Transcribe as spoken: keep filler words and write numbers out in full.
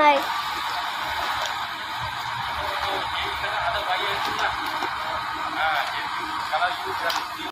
mai. Ada bayar itu lah. Nah, jadi kalau you